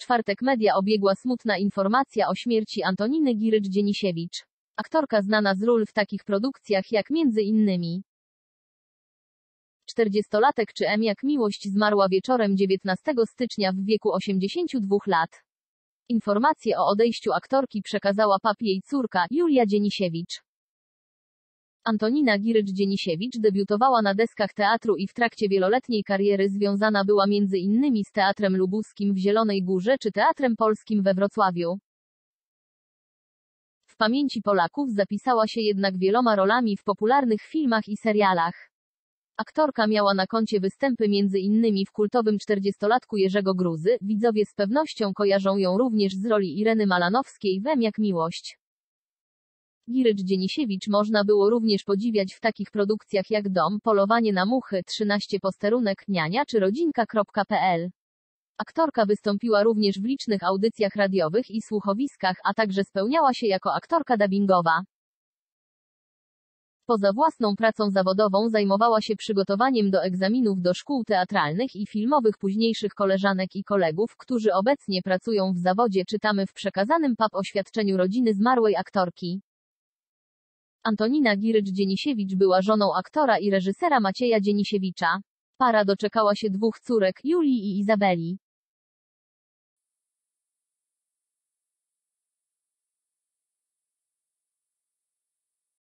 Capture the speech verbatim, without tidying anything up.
czwartek media obiegła smutna informacja o śmierci Antoniny Girycz-Dzienisiewicz. Aktorka znana z ról w takich produkcjach jak między innymi czterdziestolatek czy M jak miłość zmarła wieczorem dziewiętnastego stycznia w wieku osiemdziesięciu dwóch lat. Informację o odejściu aktorki przekazała P A P jej córka, Julia Dzienisiewicz. Antonina Girycz-Dzienisiewicz debiutowała na deskach teatru i w trakcie wieloletniej kariery związana była między innymi z Teatrem Lubuskim w Zielonej Górze czy Teatrem Polskim we Wrocławiu. W pamięci Polaków zapisała się jednak wieloma rolami w popularnych filmach i serialach. Aktorka miała na koncie występy między innymi w kultowym czterdziestolatku Jerzego Gruzy, widzowie z pewnością kojarzą ją również z roli Ireny Malanowskiej w M jak miłość. Girycz-Dzienisiewicz można było również podziwiać w takich produkcjach jak Dom, Polowanie na muchy, trzynaście posterunek, Niania czy rodzinka kropka pe el. Aktorka wystąpiła również w licznych audycjach radiowych i słuchowiskach, a także spełniała się jako aktorka dubbingowa. Poza własną pracą zawodową zajmowała się przygotowaniem do egzaminów do szkół teatralnych i filmowych późniejszych koleżanek i kolegów, którzy obecnie pracują w zawodzie, czytamy w przekazanym P A P oświadczeniu rodziny zmarłej aktorki. Antonina Girycz-Dzienisiewicz była żoną aktora i reżysera Macieja Dzienisiewicza. Para doczekała się dwóch córek, Julii i Izabeli.